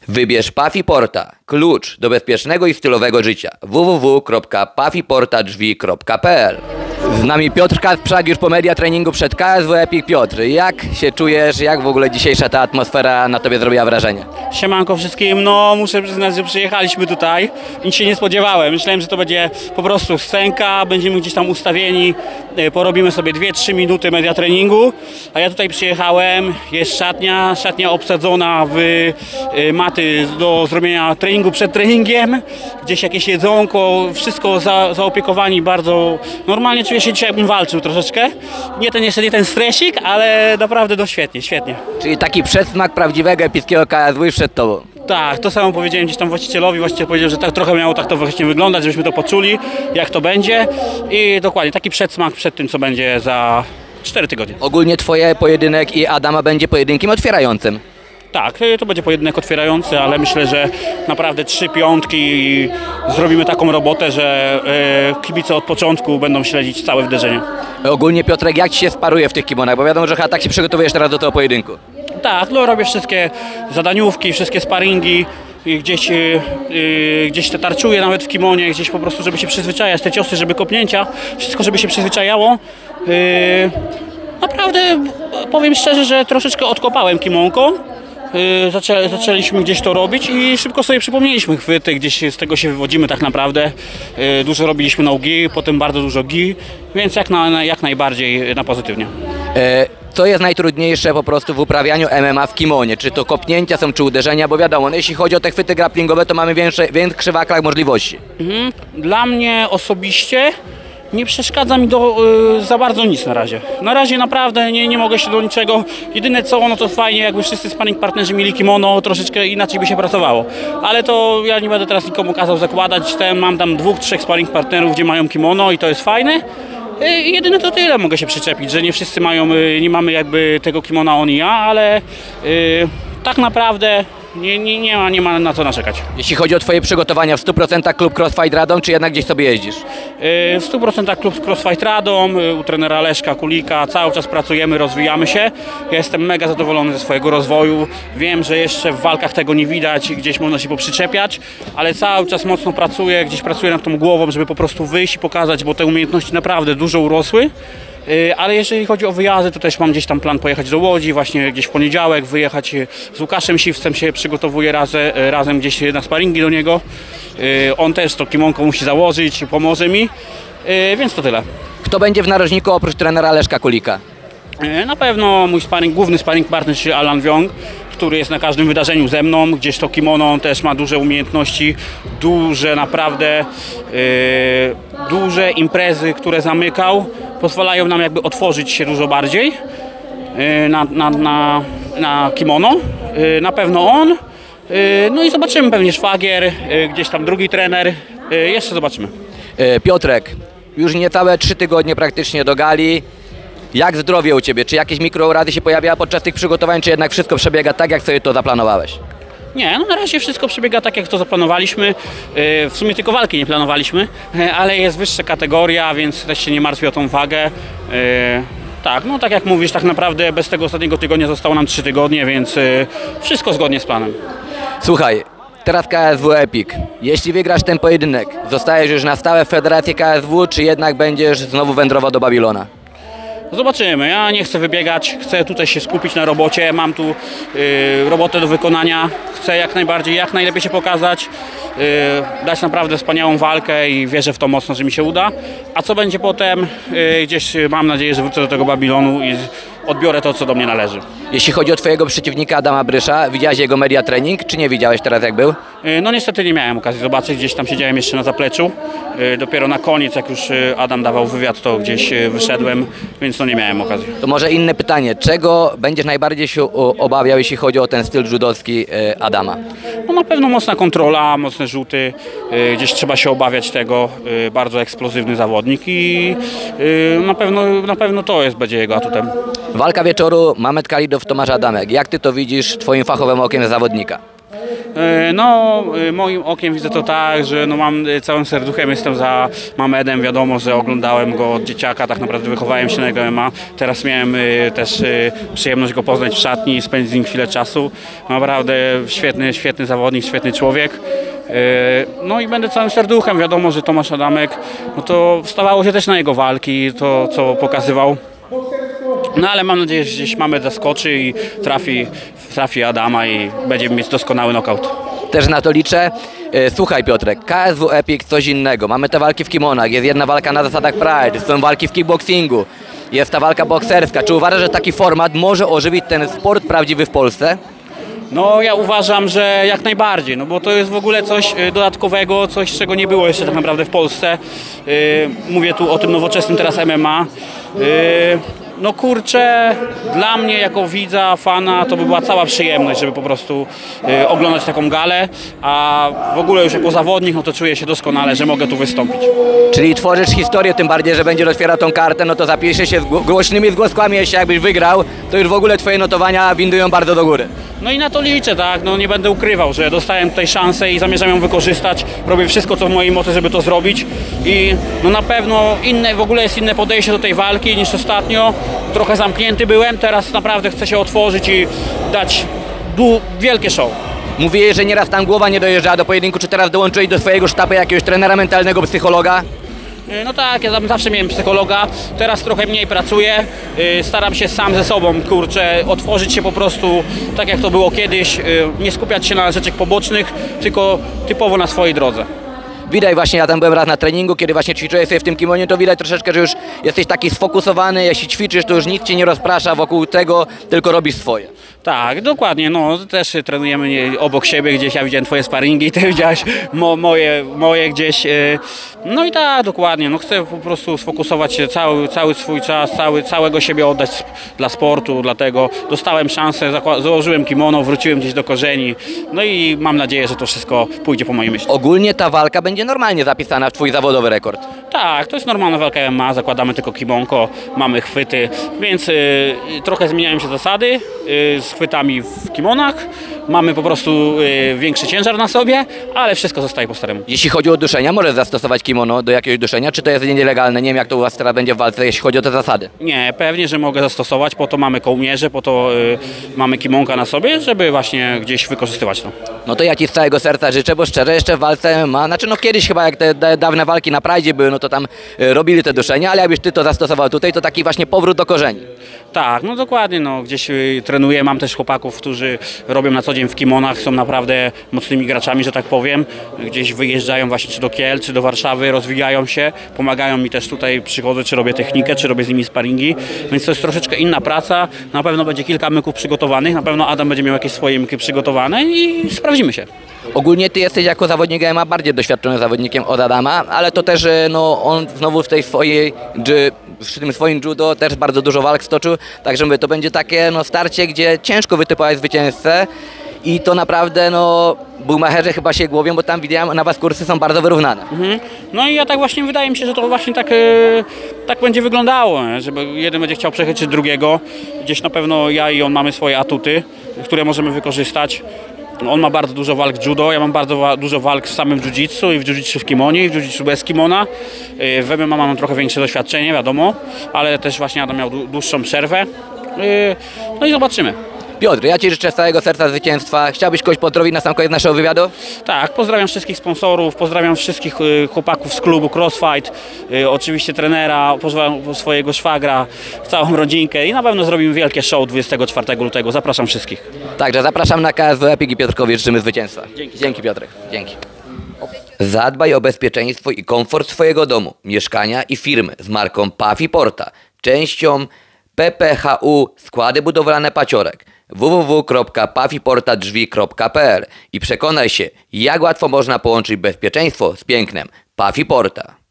Wybierz Pafiporta, klucz do bezpiecznego i stylowego życia. www.pafiportadrzwi.pl. Z nami Piotr Kasprzak już po media treningu przed KSW Epic. Piotr, jak się czujesz, jak w ogóle dzisiejsza ta atmosfera na tobie zrobiła wrażenie? Siemanko wszystkim, no muszę przyznać, że przyjechaliśmy tutaj, nic się nie spodziewałem, myślałem, że to będzie po prostu scenka, będziemy gdzieś tam ustawieni, porobimy sobie 2-3 minuty media treningu, a ja tutaj przyjechałem, jest szatnia obsadzona w maty do zrobienia treningu przed treningiem, gdzieś jakieś jedzonko, wszystko zaopiekowani bardzo, normalnie czuję się dzisiaj, jakbym walczył troszeczkę, jeszcze nie ten stresik, ale naprawdę no świetnie. Czyli taki przedsmak prawdziwego epickiego KSW już przed tobą. Tak, to samo powiedziałem gdzieś tam właścicielowi, właściciel powiedział, że tak trochę miało tak to właśnie wyglądać, żebyśmy to poczuli, jak to będzie i dokładnie taki przedsmak przed tym, co będzie za 4 tygodnie. Ogólnie twoje pojedynek i Adama będzie pojedynkiem otwierającym. Tak, to będzie pojedynek otwierający, ale myślę, że naprawdę 3 piątki i zrobimy taką robotę, że kibice od początku będą śledzić całe wderzenie. Ogólnie Piotrek, jak ci się sparuje w tych kimonach? Bo wiadomo, że chyba tak się przygotowujesz teraz do tego pojedynku. Tak, no robię wszystkie zadaniówki, wszystkie sparingi, gdzieś te tarczuję nawet w kimonie, gdzieś po prostu, żeby się przyzwyczajać, te ciosy, żeby kopnięcia, wszystko, żeby się przyzwyczajało. Naprawdę powiem szczerze, że troszeczkę odkopałem kimonko. Zaczęliśmy gdzieś to robić i szybko sobie przypomnieliśmy chwyty, gdzieś z tego się wywodzimy tak naprawdę. Dużo robiliśmy no gi, potem bardzo dużo gi, więc jak najbardziej na pozytywnie. Co jest najtrudniejsze po prostu w uprawianiu MMA w kimonie? Czy to kopnięcia są, czy uderzenia? Bo wiadomo, no jeśli chodzi o te chwyty grapplingowe, to mamy większy wachlarz możliwości. Dla mnie osobiście nie przeszkadza mi za bardzo nic na razie. Na razie naprawdę nie mogę się do niczego. Jedyne co, no to fajnie, jakby wszyscy sparring partnerzy mieli kimono, troszeczkę inaczej by się pracowało. Ale to ja nie będę teraz nikomu kazał zakładać. Mam tam 2-3 sparring partnerów, gdzie mają kimono i to jest fajne. I jedyne to tyle mogę się przyczepić, że nie wszyscy nie mamy jakby tego kimona on i ja, ale tak naprawdę nie ma na co narzekać. Jeśli chodzi o twoje przygotowania, w 100% klub Crossfight Radom, czy jednak gdzieś sobie jeździsz? W 100% klub Crossfight Radom, u trenera Leszka Kulika, cały czas pracujemy, rozwijamy się. Ja jestem mega zadowolony ze swojego rozwoju. Wiem, że jeszcze w walkach tego nie widać, gdzieś można się poprzyczepiać, ale cały czas mocno pracuję, gdzieś pracuję nad tą głową, żeby po prostu wyjść i pokazać, bo te umiejętności naprawdę dużo urosły. Ale jeżeli chodzi o wyjazdy, to też mam gdzieś tam plan pojechać do Łodzi, właśnie gdzieś w poniedziałek, wyjechać z Łukaszem Siwcem, się przygotowuję razem gdzieś na sparingi do niego. On też to kimonko musi założyć, pomoże mi, więc to tyle. Kto będzie w narożniku oprócz trenera Leszka Kulika? Na pewno mój główny sparring partner, czyli Alan Wiong, który jest na każdym wydarzeniu ze mną, gdzieś to kimono, on też ma duże umiejętności, naprawdę duże imprezy, które zamykał, pozwalają nam jakby otworzyć się dużo bardziej na kimono. Na pewno on, no i zobaczymy pewnie szwagier, gdzieś tam drugi trener, jeszcze zobaczymy. Piotrek, już niecałe 3 tygodnie praktycznie do gali. Jak zdrowie u ciebie? Czy jakieś mikrourady się pojawiały podczas tych przygotowań, czy jednak wszystko przebiega tak, jak sobie to zaplanowałeś? Nie, no na razie wszystko przebiega tak, jak to zaplanowaliśmy. W sumie tylko walki nie planowaliśmy, ale jest wyższa kategoria, więc też się nie martwię o tą wagę. Tak, no tak jak mówisz, tak naprawdę bez tego ostatniego tygodnia zostało nam 3 tygodnie, więc wszystko zgodnie z planem. Słuchaj, teraz KSW Epic. Jeśli wygrasz ten pojedynek, zostajesz już na stałe w Federacji KSW, czy jednak będziesz znowu wędrował do Babilona? Zobaczymy, ja nie chcę wybiegać, chcę tutaj się skupić na robocie, mam tu robotę do wykonania, chcę jak najbardziej, jak najlepiej się pokazać, dać naprawdę wspaniałą walkę i wierzę w to mocno, że mi się uda. A co będzie potem, gdzieś mam nadzieję, że wrócę do tego Babilonu i odbiorę to, co do mnie należy. Jeśli chodzi o twojego przeciwnika Adama Brysza, widziałeś jego media trening, czy nie widziałeś teraz jak był? No niestety nie miałem okazji zobaczyć, gdzieś tam siedziałem jeszcze na zapleczu. Dopiero na koniec, jak już Adam dawał wywiad, to gdzieś wyszedłem, więc no nie miałem okazji. To może inne pytanie, czego będziesz najbardziej się obawiał, jeśli chodzi o ten styl judowski Adama? No na pewno mocna kontrola, mocne rzuty, gdzieś trzeba się obawiać tego, bardzo eksplozywny zawodnik i na pewno to będzie jego atutem. Walka wieczoru, Mamet Kalidow, Tomasz Adamek. Jak ty to widzisz twoim fachowym okiem zawodnika? Moim okiem widzę to tak, że no mam całym serduchem, jestem za Mamedem, wiadomo, że oglądałem go od dzieciaka, tak naprawdę wychowałem się na jego MMA. Teraz miałem też przyjemność go poznać w szatni i spędzić z nim chwilę czasu. Naprawdę świetny zawodnik, świetny człowiek. No i będę całym serduchem, wiadomo, że Tomasz Adamek, no to wstawało się też na jego walki, to co pokazywał. No ale mam nadzieję, że gdzieś Mamed zaskoczy i trafi Adama i będzie mieć doskonały knockout. Też na to liczę. Słuchaj Piotrek, KSW Epic coś innego. Mamy te walki w kimonach, jest jedna walka na zasadach Pride, są walki w kickboxingu, jest ta walka bokserska. Czy uważasz, że taki format może ożywić ten sport prawdziwy w Polsce? No ja uważam, że jak najbardziej, no bo to jest w ogóle coś dodatkowego, coś czego nie było jeszcze tak naprawdę w Polsce. Mówię tu o tym nowoczesnym teraz MMA. No kurczę, dla mnie jako widza, fana to by była cała przyjemność, żeby po prostu oglądać taką galę, a w ogóle już jako zawodnik no to czuję się doskonale, że mogę tu wystąpić. Czyli tworzysz historię, tym bardziej, że będzie otwierał tą kartę, no to zapisze się z głośnymi zgłoskami, jeśli jakbyś wygrał, to już w ogóle twoje notowania windują bardzo do góry. No i na to liczę, tak, no nie będę ukrywał, że dostałem tutaj szansę i zamierzam ją wykorzystać, robię wszystko co w mojej mocy, żeby to zrobić i no na pewno w ogóle jest inne podejście do tej walki niż ostatnio, trochę zamknięty byłem, teraz naprawdę chcę się otworzyć i dać wielkie show. Mówiłeś, że nieraz tam głowa nie dojeżdżała do pojedynku, czy teraz dołączyłeś do swojego sztabu jakiegoś trenera mentalnego, psychologa? No tak, ja tam zawsze miałem psychologa, teraz trochę mniej pracuję, staram się sam ze sobą, kurczę, otworzyć się po prostu tak jak to było kiedyś, nie skupiać się na rzeczach pobocznych, tylko typowo na swojej drodze. Widać właśnie, ja tam byłem raz na treningu, kiedy właśnie ćwiczyłeś sobie w tym kimonie, to widać troszeczkę, że już jesteś taki sfokusowany, jeśli ćwiczysz, to już nikt cię nie rozprasza wokół tego, tylko robisz swoje. Tak, dokładnie, no też trenujemy obok siebie gdzieś, ja widziałem twoje sparingi, ty widziałeś moje gdzieś, no i tak, dokładnie, no chcę po prostu sfokusować się, cały swój czas, całego siebie oddać dla sportu, dlatego dostałem szansę, założyłem kimono, wróciłem gdzieś do korzeni, no i mam nadzieję, że to wszystko pójdzie po mojej myśli. Ogólnie ta walka będzie normalnie zapisana w twój zawodowy rekord. Tak, to jest normalna walka MMA, zakładamy tylko kimonko, mamy chwyty, więc trochę zmieniają się zasady z chwytami w kimonach, mamy po prostu większy ciężar na sobie, ale wszystko zostaje po staremu. Jeśli chodzi o duszenia, możesz zastosować kimono do jakiegoś duszenia, czy to jest nielegalne? Nie wiem, jak to u was teraz będzie w walce, jeśli chodzi o te zasady. Nie, pewnie, że mogę zastosować, po to mamy kołnierze, po to mamy kimonka na sobie, żeby właśnie gdzieś wykorzystywać to. No to ja ci z całego serca życzę, bo szczerze jeszcze w walce MMA, znaczy no kiedyś chyba jak te dawne walki na Prajdzie były, no to tam robili te duszenia, ale jakbyś ty to zastosował tutaj, to taki właśnie powrót do korzeni. Tak, no dokładnie, no gdzieś trenuję, mam też chłopaków, którzy robią na co dzień w kimonach, są naprawdę mocnymi graczami, że tak powiem, gdzieś wyjeżdżają właśnie czy do Kiel, czy do Warszawy, rozwijają się, pomagają mi też tutaj, przychodzę, czy robię technikę, czy robię z nimi sparingi, więc to jest troszeczkę inna praca, na pewno będzie kilka myków przygotowanych, na pewno Adam będzie miał jakieś swoje myki przygotowane i sprawdzimy się. Ogólnie ty jesteś jako zawodnik MMA bardziej doświadczonym zawodnikiem od Adama, ale to też no, on znowu w tym swoim judo też bardzo dużo walk stoczył, także mówię, to będzie takie no, starcie, gdzie ciężko wytypować zwycięzcę i to naprawdę no, bugmacherzy chyba się głowią, bo tam widziałem, na was kursy są bardzo wyrównane. No i ja tak właśnie, wydaje mi się, że to właśnie tak będzie wyglądało, żeby jeden będzie chciał przechytrzyć drugiego, gdzieś na pewno ja i on mamy swoje atuty, które możemy wykorzystać. On ma bardzo dużo walk judo, ja mam bardzo dużo walk w samym jiu-jitsu i w jiu-jitsu w kimonie, i w jiu-jitsu bez kimona. W MMA mam trochę większe doświadczenie, wiadomo, ale też właśnie Adam miał dłuższą przerwę. No i zobaczymy. Piotr, ja ci życzę z całego serca zwycięstwa. Chciałbyś kogoś pozdrowić na sam koniec naszego wywiadu? Tak, pozdrawiam wszystkich sponsorów, pozdrawiam wszystkich chłopaków z klubu Crossfight, oczywiście trenera, pozdrawiam swojego szwagra, całą rodzinkę i na pewno zrobimy wielkie show 24 lutego. Zapraszam wszystkich. Także zapraszam na KSW Epic i Piotrkowi życzymy zwycięstwa. Dzięki Piotrek. Dzięki. Zadbaj o bezpieczeństwo i komfort swojego domu, mieszkania i firmy z marką Puffy Porta, częścią PPHU Składy Budowlane Paciorek, www.puffyportadrzwi.pl i przekonaj się, jak łatwo można połączyć bezpieczeństwo z pięknem. Puffy Porta.